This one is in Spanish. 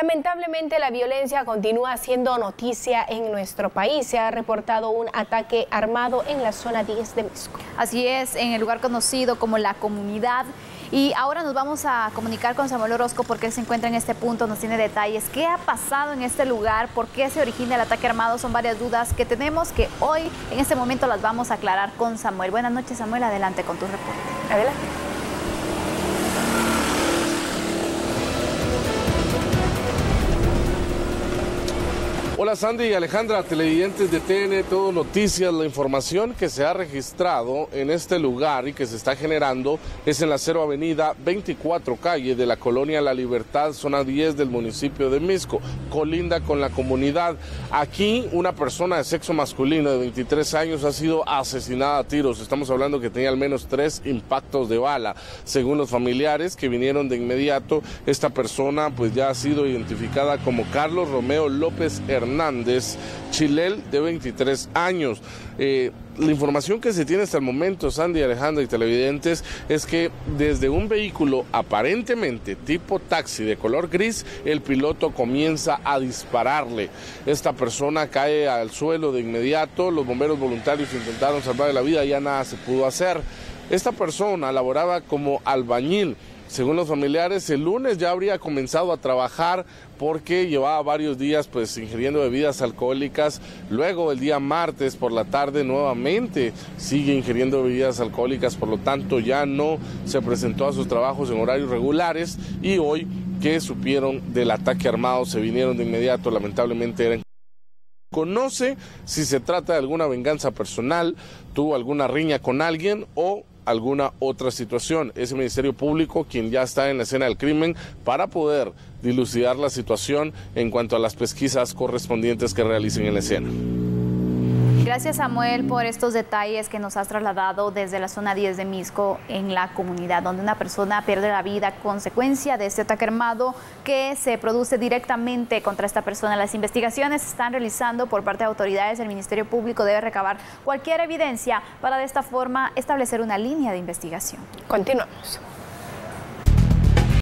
Lamentablemente, la violencia continúa siendo noticia en nuestro país. Se ha reportado un ataque armado en la zona 10 de Misco. Así es, en el lugar conocido como La Comunidad. Y ahora nos vamos a comunicar con Samuel Orozco porque él se encuentra en este punto, nos tiene detalles. ¿Qué ha pasado en este lugar? ¿Por qué se origina el ataque armado? Son varias dudas que tenemos que hoy, en este momento, las vamos a aclarar con Samuel. Buenas noches, Samuel. Adelante con tu reporte. Adelante. Hola Sandy y Alejandra, televidentes de TN Todo Noticias. La información que se ha registrado en este lugar y que se está generando es en la 0 Avenida 24 Calle de la Colonia La Libertad, zona 10 del municipio de Misco, colinda con La Comunidad. Aquí una persona de sexo masculino de 23 años ha sido asesinada a tiros. Estamos hablando que tenía al menos 3 impactos de bala. Según los familiares que vinieron de inmediato, esta persona pues ya ha sido identificada como Carlos Romeo López Hernández Chilel, de 23 años. La información que se tiene hasta el momento, Sandy, Alejandra y televidentes, es que desde un vehículo aparentemente tipo taxi de color gris, el piloto comienza a dispararle. Esta persona cae al suelo de inmediato. Los bomberos voluntarios intentaron salvarle la vida, ya nada se pudo hacer. Esta persona laboraba como albañil. Según los familiares, el lunes ya habría comenzado a trabajar porque llevaba varios días pues ingiriendo bebidas alcohólicas. Luego el día martes por la tarde nuevamente sigue ingiriendo bebidas alcohólicas, por lo tanto ya no se presentó a sus trabajos en horarios regulares, y hoy que supieron del ataque armado se vinieron de inmediato. Lamentablemente conoce si se trata de alguna venganza personal, tuvo alguna riña con alguien o alguna otra situación. Es el Ministerio Público quien ya está en la escena del crimen para poder dilucidar la situación en cuanto a las pesquisas correspondientes que realicen en la escena. Gracias, Samuel, por estos detalles que nos has trasladado desde la zona 10 de Misco, en La Comunidad, donde una persona pierde la vida a consecuencia de este ataque armado que se produce directamente contra esta persona. Las investigaciones se están realizando por parte de autoridades. El Ministerio Público debe recabar cualquier evidencia para de esta forma establecer una línea de investigación. Continuamos.